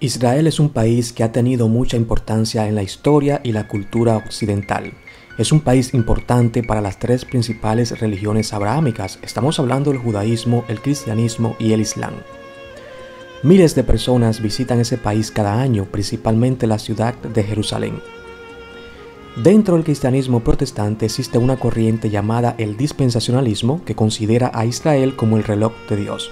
Israel es un país que ha tenido mucha importancia en la historia y la cultura occidental. Es un país importante para las tres principales religiones abrahámicas. Estamos hablando del judaísmo, el cristianismo y el islam. Miles de personas visitan ese país cada año, principalmente la ciudad de Jerusalén. Dentro del cristianismo protestante existe una corriente llamada el dispensacionalismo que considera a Israel como el reloj de Dios.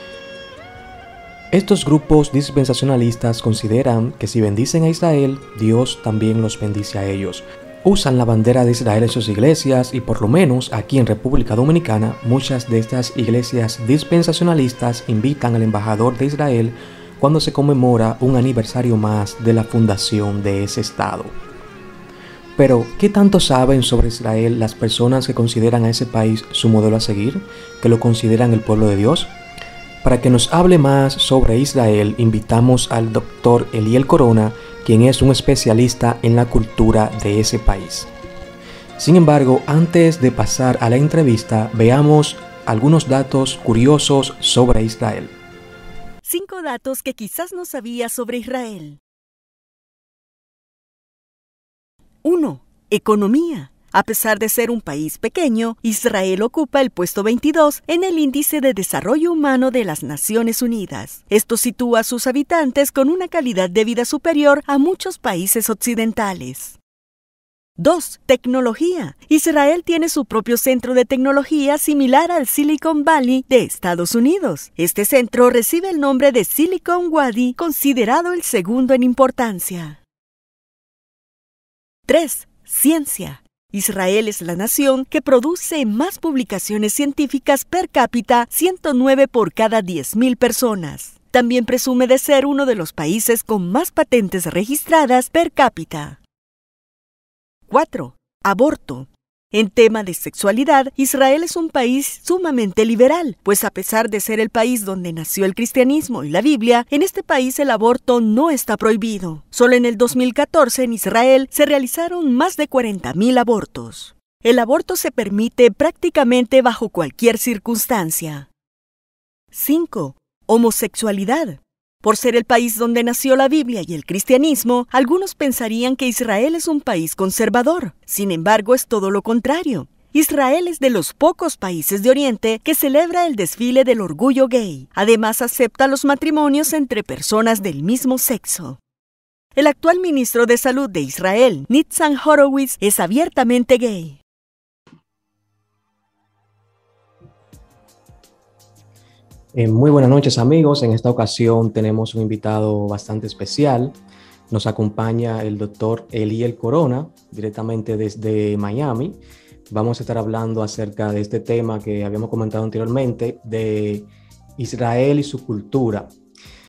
Estos grupos dispensacionalistas consideran que si bendicen a Israel, Dios también los bendice a ellos. Usan la bandera de Israel en sus iglesias y por lo menos aquí en República Dominicana, muchas de estas iglesias dispensacionalistas invitan al embajador de Israel cuando se conmemora un aniversario más de la fundación de ese estado. Pero, ¿qué tanto saben sobre Israel las personas que consideran a ese país su modelo a seguir, que lo consideran el pueblo de Dios? Para que nos hable más sobre Israel, invitamos al Dr. Eliel Corona, quien es un especialista en la cultura de ese país. Sin embargo, antes de pasar a la entrevista, veamos algunos datos curiosos sobre Israel. 5 datos que quizás no sabías sobre Israel. 1. Economía. A pesar de ser un país pequeño, Israel ocupa el puesto 22 en el Índice de Desarrollo Humano de las Naciones Unidas. Esto sitúa a sus habitantes con una calidad de vida superior a muchos países occidentales. 2. Tecnología. Israel tiene su propio centro de tecnología similar al Silicon Valley de Estados Unidos. Este centro recibe el nombre de Silicon Wadi, considerado el segundo en importancia. 3. Ciencia. Israel es la nación que produce más publicaciones científicas per cápita, 109 por cada 10.000 personas. También presume de ser uno de los países con más patentes registradas per cápita. 4. Aborto. En tema de sexualidad, Israel es un país sumamente liberal, pues a pesar de ser el país donde nació el cristianismo y la Biblia, en este país el aborto no está prohibido. Solo en el 2014 en Israel se realizaron más de 40.000 abortos. El aborto se permite prácticamente bajo cualquier circunstancia. 5. Homosexualidad. Por ser el país donde nació la Biblia y el cristianismo, algunos pensarían que Israel es un país conservador. Sin embargo, es todo lo contrario. Israel es de los pocos países de Oriente que celebra el desfile del orgullo gay. Además, acepta los matrimonios entre personas del mismo sexo. El actual ministro de Salud de Israel, Nitzan Horowitz, es abiertamente gay. Muy buenas noches, amigos. En esta ocasión tenemos un invitado bastante especial. Nos acompaña el doctor Eliel Corona, directamente desde Miami. Vamos a estar hablando acerca de este tema que habíamos comentado anteriormente, de Israel y su cultura.